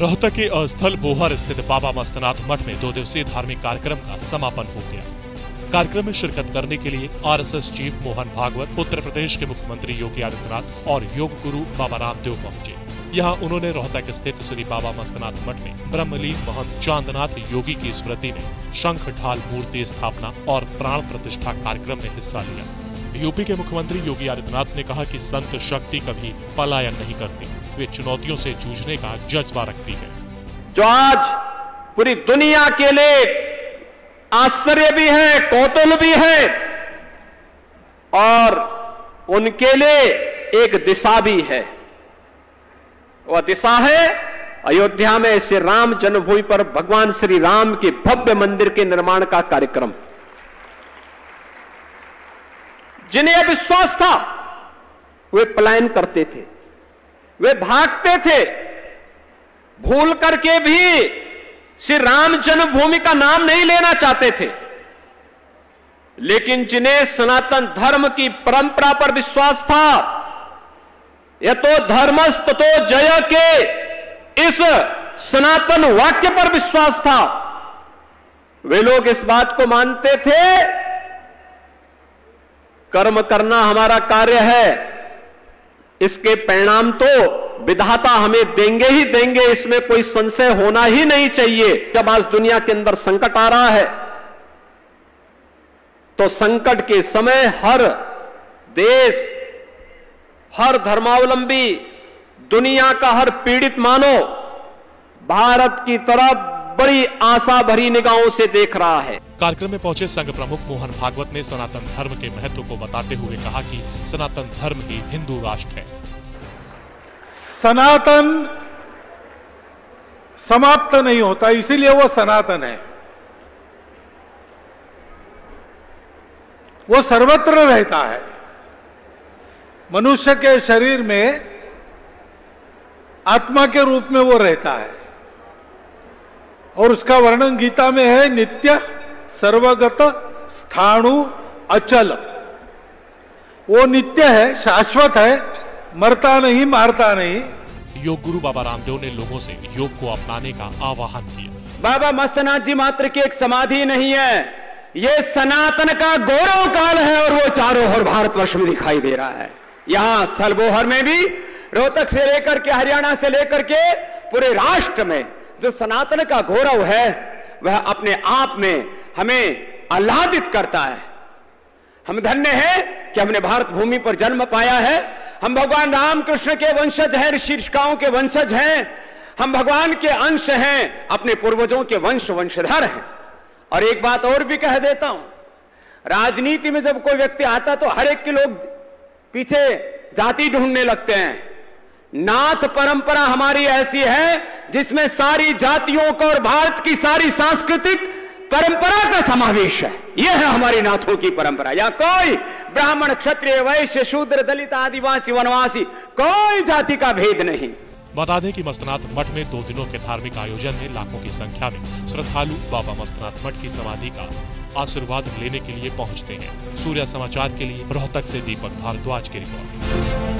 रोहतक के अस्थल बोहर स्थित बाबा मस्तनाथ मठ में 2 दिवसीय धार्मिक कार्यक्रम का समापन हो गया। कार्यक्रम में शिरकत करने के लिए आरएसएस चीफ मोहन भागवत, उत्तर प्रदेश के मुख्यमंत्री योगी आदित्यनाथ और योग गुरु बाबा रामदेव पहुंचे। यहाँ उन्होंने रोहतक स्थित श्री बाबा मस्तनाथ मठ में ब्रह्मलीन महंत चांदनाथ योगी की स्मृति में शंख ढाल मूर्ति स्थापना और प्राण प्रतिष्ठा कार्यक्रम में हिस्सा लिया। यूपी के मुख्यमंत्री योगी आदित्यनाथ ने कहा कि संत शक्ति कभी पलायन नहीं करती, वे चुनौतियों से जूझने का जज्बा रखती है। जो आज पूरी दुनिया के लिए आश्चर्य भी है, कौतूहल भी है और उनके लिए एक दिशा भी है। वह दिशा है अयोध्या में श्री राम जन्मभूमि पर भगवान श्री राम के भव्य मंदिर के निर्माण का कार्यक्रम। जिन्हें विश्वास था वे पलायन करते थे, वे भागते थे, भूल करके भी श्री राम जन्मभूमि का नाम नहीं लेना चाहते थे। लेकिन जिन्हें सनातन धर्म की परंपरा पर विश्वास था, यतो धर्मस्ततो जय के इस सनातन वाक्य पर विश्वास था, वे लोग इस बात को मानते थे कर्म करना हमारा कार्य है, इसके परिणाम तो विधाता हमें देंगे ही देंगे, इसमें कोई संशय होना ही नहीं चाहिए। जब आज दुनिया के अंदर संकट आ रहा है तो संकट के समय हर देश, हर धर्मावलंबी, दुनिया का हर पीड़ित मानव भारत की तरफ बड़ी आशा भरी निगाहों से देख रहा है। कार्यक्रम में पहुंचे संघ प्रमुख मोहन भागवत ने सनातन धर्म के महत्व को बताते हुए कहा कि सनातन धर्म ही हिंदू राष्ट्र है। सनातन समाप्त नहीं होता, इसीलिए वो सनातन है। वो सर्वत्र रहता है। मनुष्य के शरीर में आत्मा के रूप में वो रहता है और उसका वर्णन गीता में है, नित्य सर्वगत स्थाणु अचल। वो नित्य है, शाश्वत है, मरता नहीं, मारता नहीं। योग गुरु बाबा रामदेव ने लोगों से योग को अपनाने का आह्वान किया। बाबा मस्तनाथ जी मात्र की एक समाधि नहीं है, ये सनातन का गौरव काल है और वो चारों ओर भारतवर्ष में दिखाई दे रहा है। यहाँ स्थलबोहर में भी, रोहतक से लेकर के हरियाणा से लेकर के पूरे राष्ट्र में जो सनातन का गौरव है वह अपने आप में हमें आह्लादित करता है। हम धन्य हैं कि हमने भारत भूमि पर जन्म पाया है। हम भगवान राम कृष्ण के वंशज हैं, ऋषि ऋषिकाओं के वंशज हैं। हम भगवान के अंश हैं, अपने पूर्वजों के वंशधर हैं। और एक बात और भी कह देता हूं, राजनीति में जब कोई व्यक्ति आता तो हर एक के लोग पीछे जाति ढूंढने लगते हैं। नाथ परंपरा हमारी ऐसी है जिसमें सारी जातियों का और भारत की सारी सांस्कृतिक परंपरा का समावेश है। यह है हमारी नाथों की परंपरा। या कोई ब्राह्मण, क्षत्रिय, वैश्य, शूद्र, दलित, आदिवासी, वनवासी, कोई जाति का भेद नहीं। बता दें कि मस्तनाथ मठ में 2 दिनों के धार्मिक आयोजन में लाखों की संख्या में श्रद्धालु बाबा मस्तनाथ मठ की समाधि का आशीर्वाद लेने के लिए पहुंचते हैं। सूर्या समाचार के लिए रोहतक से दीपक भारद्वाज की रिपोर्ट।